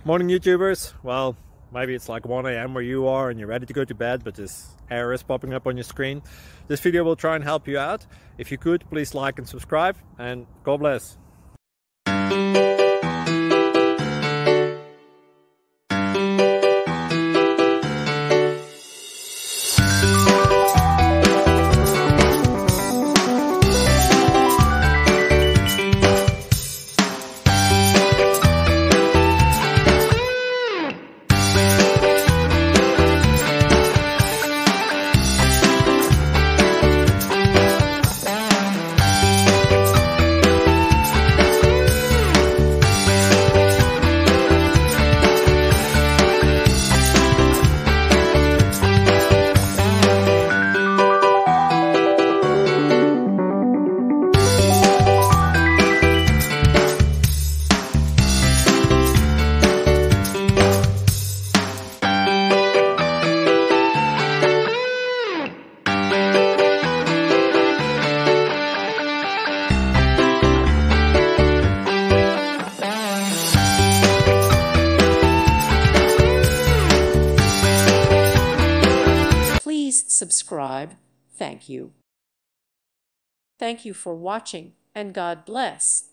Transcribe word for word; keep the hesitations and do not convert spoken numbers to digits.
Morning YouTubers. Well, maybe it's like one A M where you are and you're ready to go to bed, but this error is popping up on your screen. This video will try and help you out. If you could, please like and subscribe, and God bless. Please subscribe. Thank you. Thank you for watching, and God bless.